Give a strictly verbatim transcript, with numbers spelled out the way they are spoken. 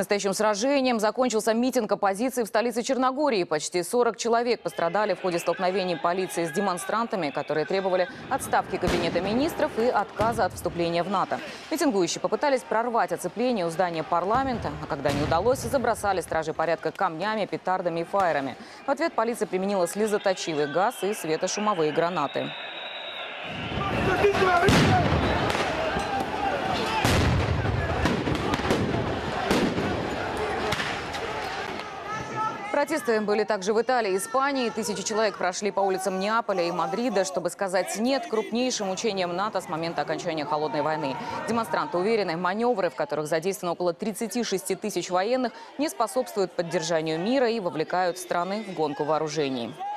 Настоящим сражением закончился митинг оппозиции в столице Черногории. Почти сорок человек пострадали в ходе столкновений полиции с демонстрантами, которые требовали отставки кабинета министров и отказа от вступления в НАТО. Митингующие попытались прорвать оцепление у здания парламента, а когда не удалось, забросали стражи порядка камнями, петардами и фаерами. В ответ полиция применила слезоточивый газ и светошумовые гранаты. Протесты были также в Италии и Испании. Тысячи человек прошли по улицам Неаполя и Мадрида, чтобы сказать «нет» крупнейшим учениям НАТО с момента окончания Холодной войны. Демонстранты уверены, маневры, в которых задействовано около тридцати шести тысяч военных, не способствуют поддержанию мира и вовлекают страны в гонку вооружений.